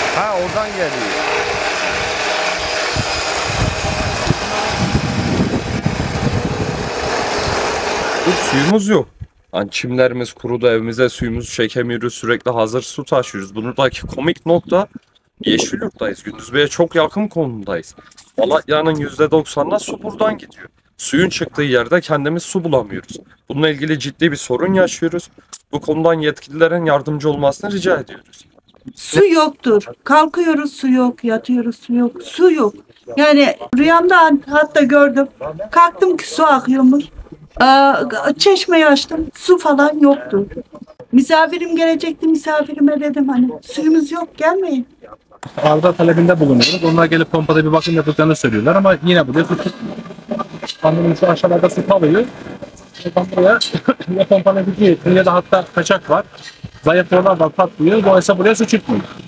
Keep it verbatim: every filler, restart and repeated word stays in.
Ha, oradan geliyor. Bir suyumuz yok. Hani çimlerimiz kurudu, evimize suyumuzu çekemiyoruz, sürekli hazır su taşıyoruz. Buradaki komik nokta, Yeşilyurt'tayız. Gündüzbe'ye çok yakın konumdayız. Malatya'nın yüzde doksanına su buradan gidiyor. Suyun çıktığı yerde kendimiz su bulamıyoruz. Bununla ilgili ciddi bir sorun yaşıyoruz. Bu konudan yetkililerin yardımcı olmasını rica ediyoruz. Su yoktur. Kalkıyoruz su yok, yatıyoruz su yok. Su yok. Yani rüyamda hatta gördüm. Kalktım ki su akıyormuş. Ee, çeşmeyi açtım. Su falan yoktu. Misafirim gelecekti. Misafirime dedim hani suyumuz yok gelmeyin. Arıza talebinde bulunuyoruz. Onlar gelip pompada bir bakım yapacağını söylüyorlar ama yine buraya su Anladığım şu aşağılarda su kalıyor. Buradan buraya ya pompala gidiyor ya da hatta kaçak var. Zayıf yollar var patlıyor. Dolayısıyla buraya su çıkmıyor.